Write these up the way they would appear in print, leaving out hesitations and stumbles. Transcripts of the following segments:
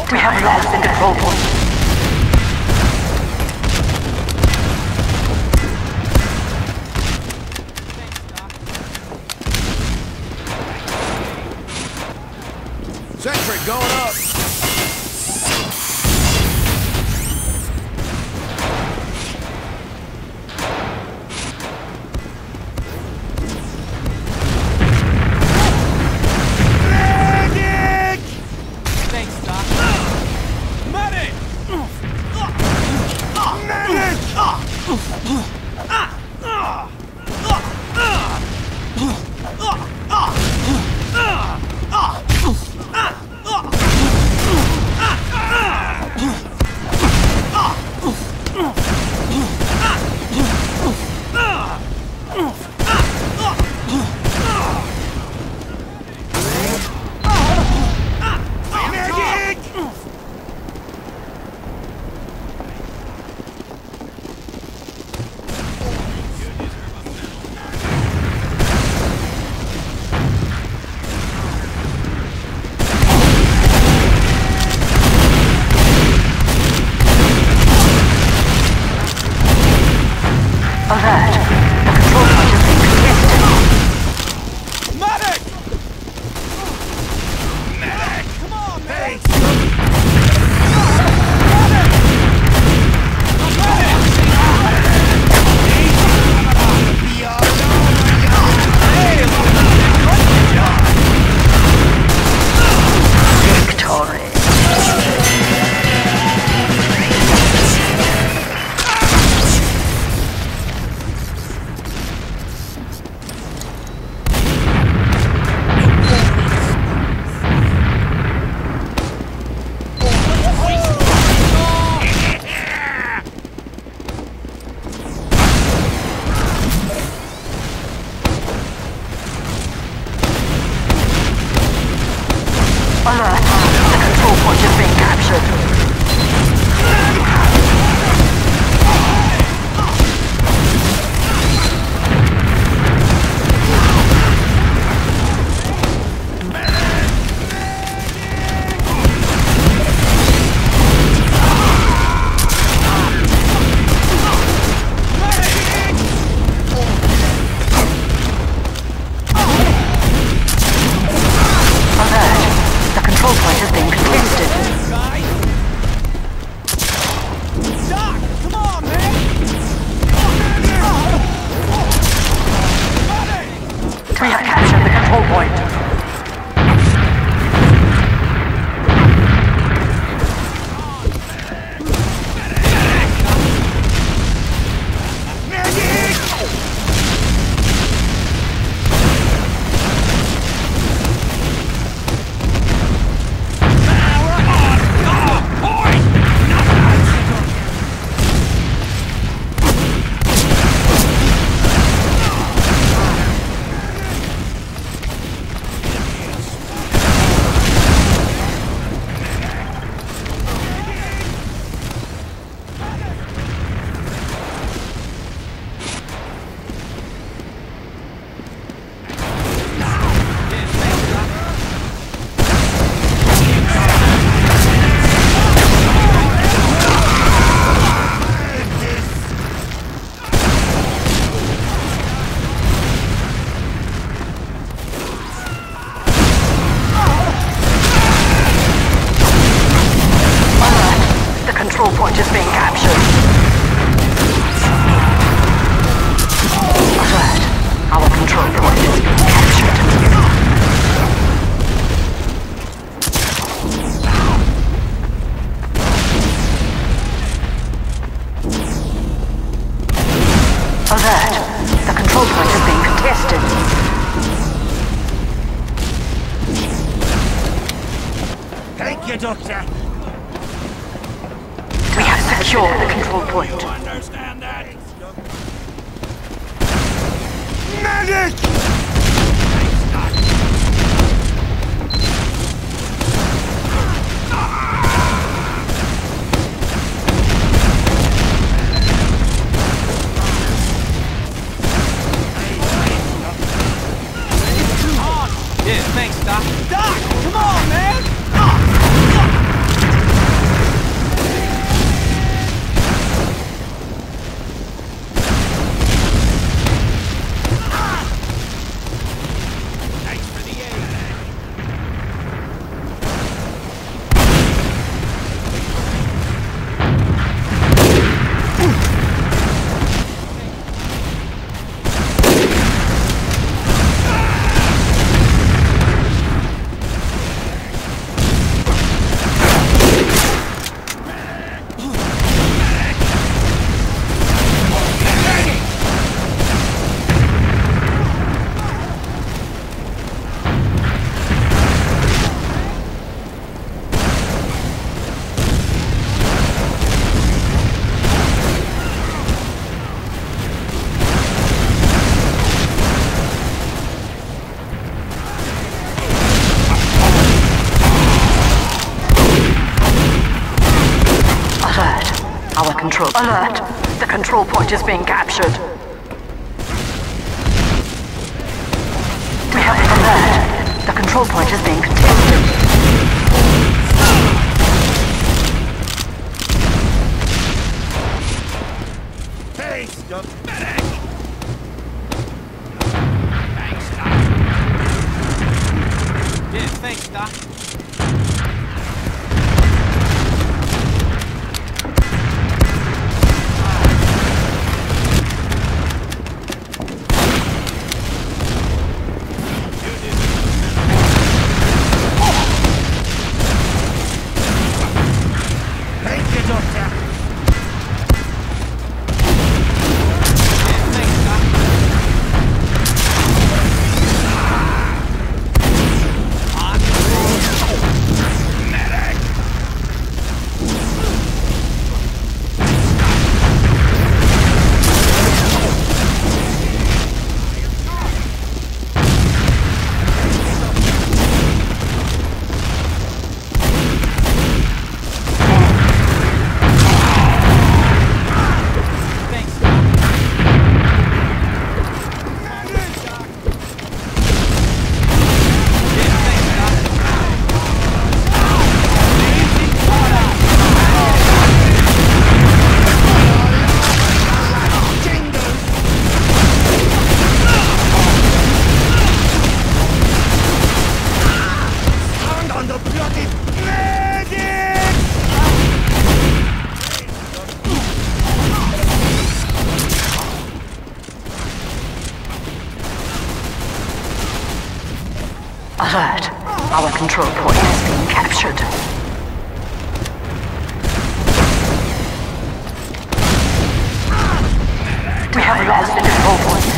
We have lost the control point. Sentry going up. Alert! The control point is being captured. We have captured the control point. Control point is being captured. Alert! Our control point is being captured. Alert! The control point is being contested. Thank you, Doctor. We have secured the control point. You understand that? Medic! Yeah, thanks, Doc. Doc, come on, man! Our control... Alert! The control point is being captured. We have an alert. The control point is being contested. Hey, stop! Medic! Yeah, thanks, Doc. Thank you, Doctor! Alert! Our control point is being captured. We have lost the control point.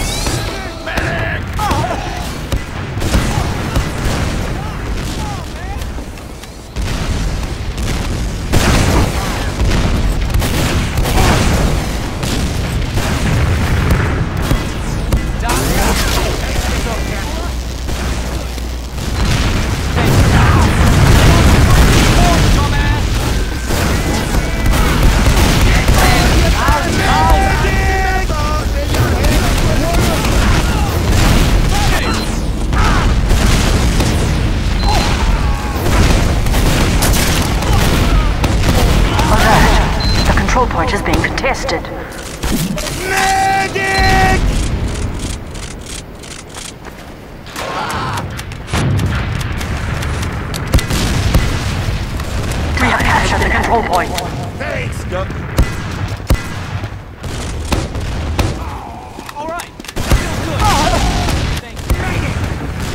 The control point is being contested. Medic! We have captured the control point. Thanks, Doc. All right. Feel good. Thanks.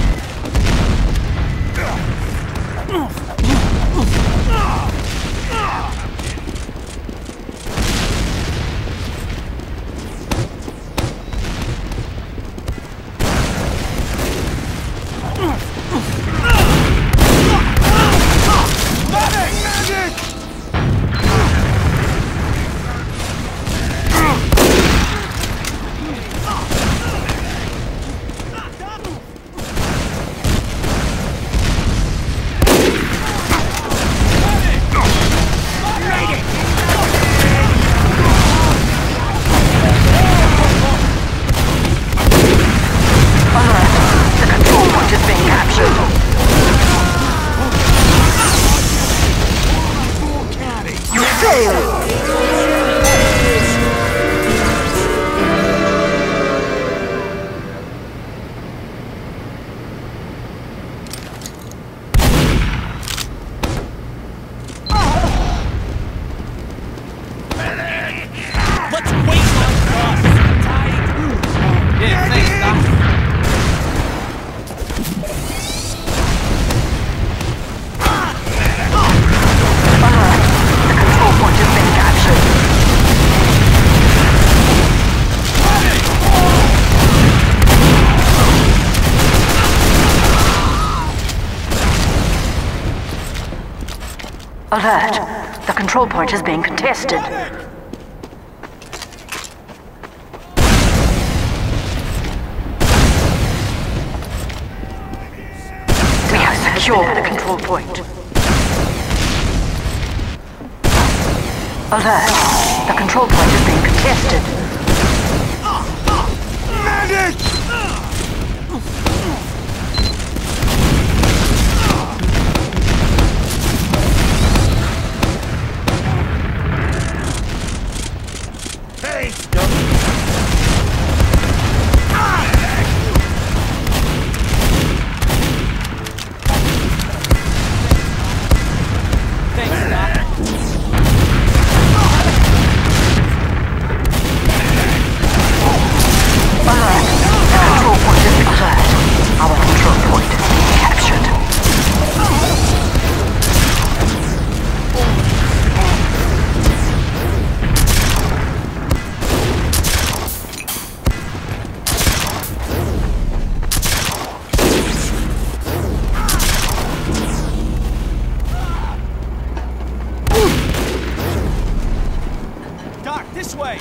Alert! The control point is being contested. We have secured the control point. Alert! The control point is being contested. Medic! Thanks, Doc. Thanks, Doc. Alert! The control point is being alert. Our control point is being captured. Doc, this way.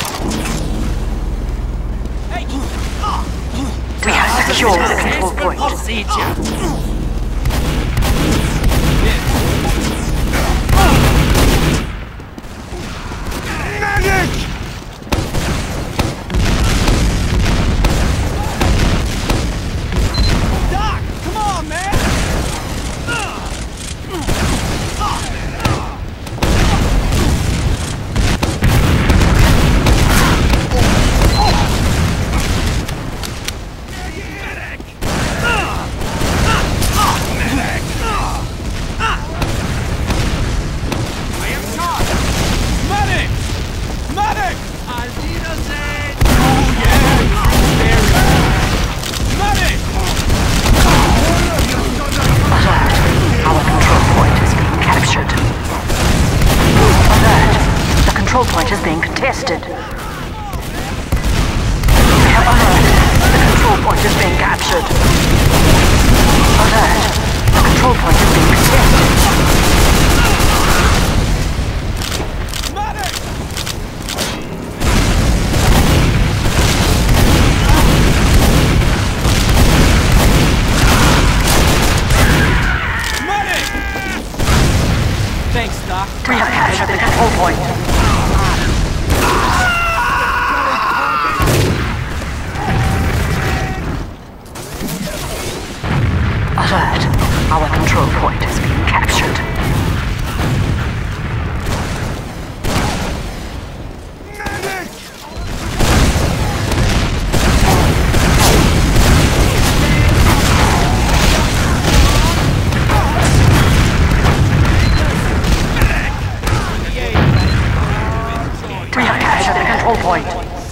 Hey. We have secured the control point. Medic! Doc, come on, man. Medic! Medic! Oh, yeah! Medic! Alert! Our control point is being captured. Alert! The control point is being contested. We have alert! The control point is being captured. Alert! The control point is being contested. Medic! Medic! Thanks, Doc. We have captured the control point. Alert! Our control point is being captured. Medic! We have captured the control point.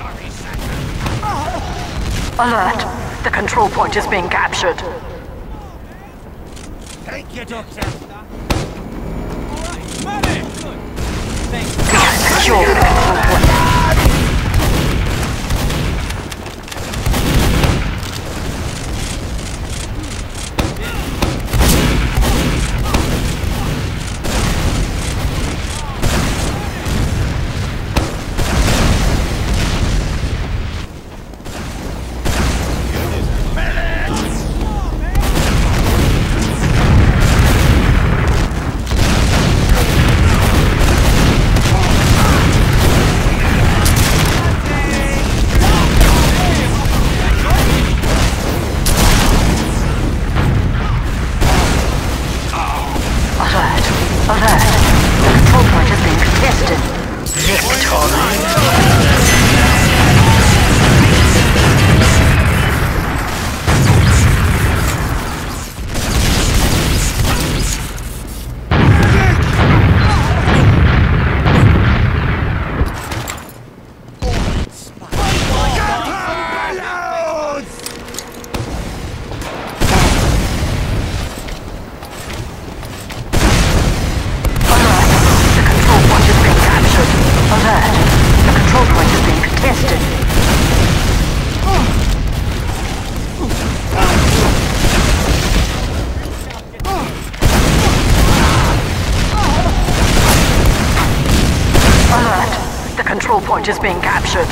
Alert! The control point is being captured. Thank you, Doctor. Medic! Thanks. We have secured the control point. Alert! Alert! The control point is being contested. Victory! Payloads! Alert! The control point is being captured. Alert! The control point is being contested. Alert! The control point is being captured.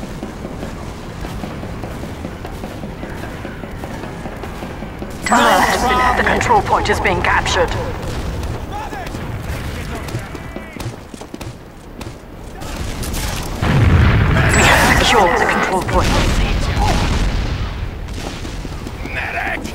Alert! has been. The control point is being captured. We have secured the control point. Medic!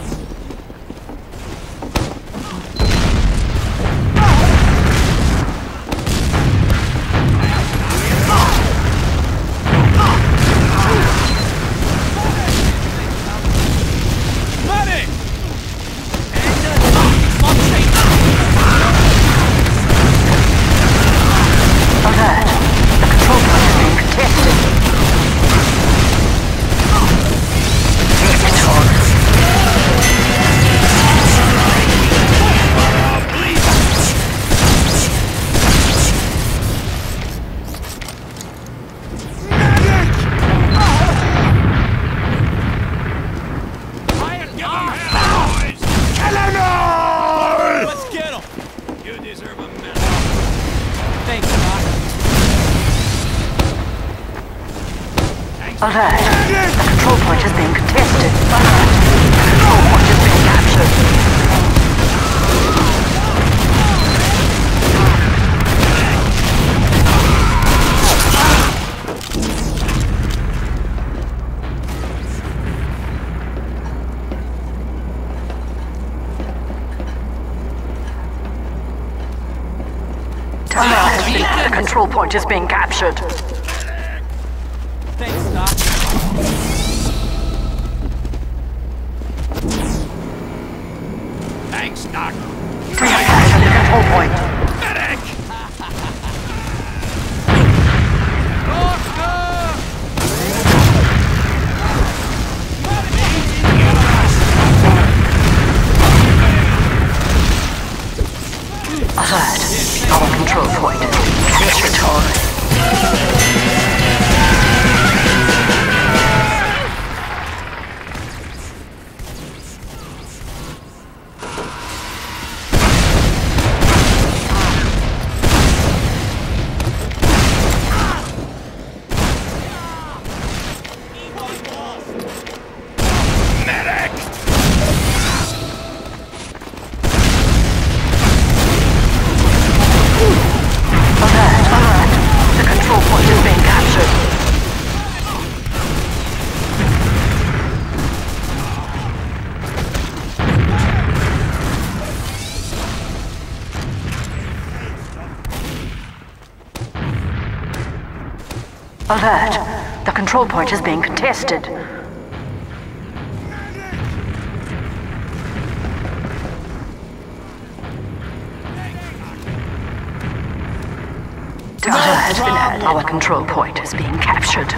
Medic! Alert. The control point is being contested. Victor. Eleanor! Let's get him! You deserve a medal. Thanks, Doc. Alert. The control point is being contested. Alert. The control point is being captured. Alert. The control point is being captured. Thanks, Doc. Thanks, Doc. We have captured the control point. Medic! Alert. Our control point is being captured. Medic! Alert. Alert. The control point is being captured. Alert. The control point is being contested. Alert. Our control point is being captured.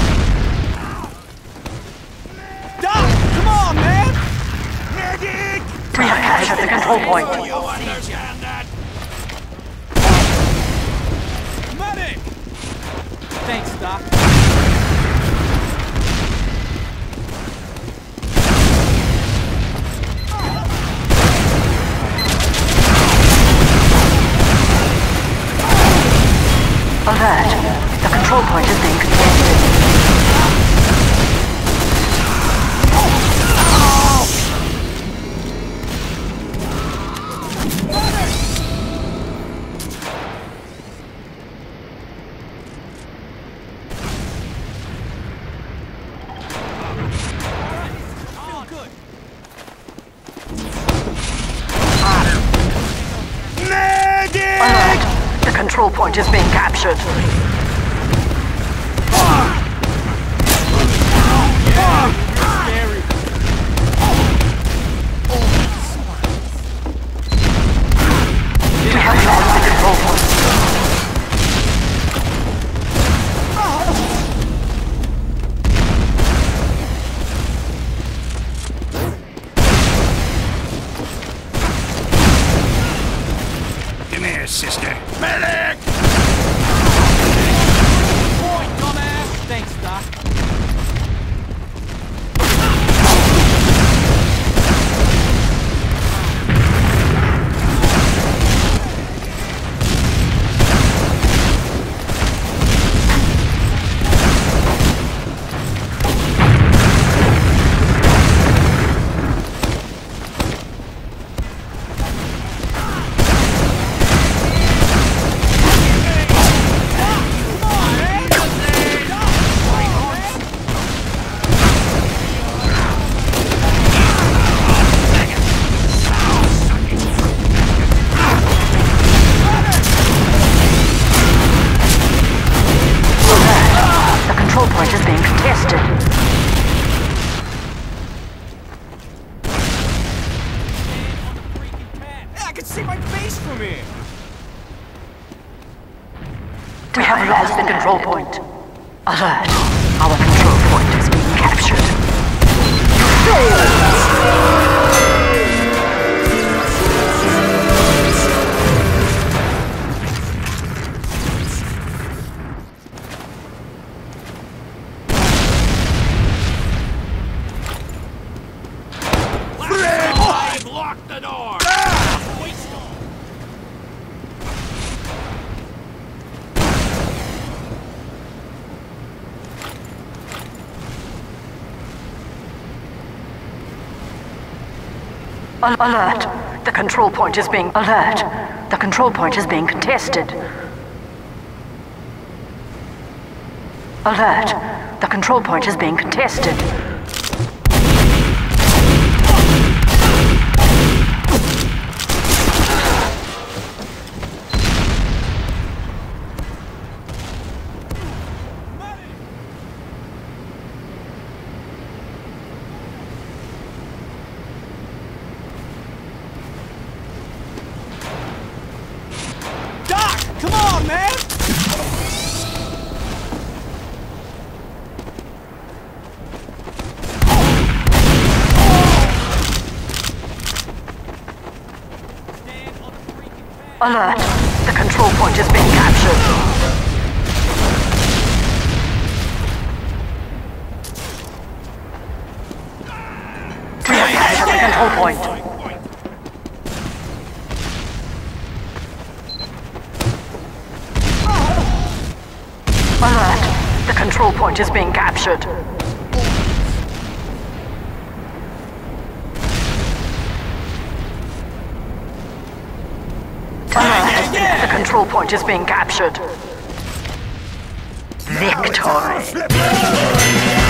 Doc, come on, man! Medic! We have captured the control point. You understand that? Medic! Thanks, Doc. Alert. The control point is being contested. Feel good. Medic! Alert. The control point is being captured. Scary. We have lost the control point. Come here, sister. Medic! Point, dumbass! Thanks, Doc. control point. Alert! Our control point is being captured. You failed! Lock the door! Alert! The control point is being... Alert! The control point is being contested. Alert! The control point is being contested. Come on, man! Alert! The control point is being captured. We have captured the control point. Alert! The control point is being captured. Alert! The control point is being captured. Victory!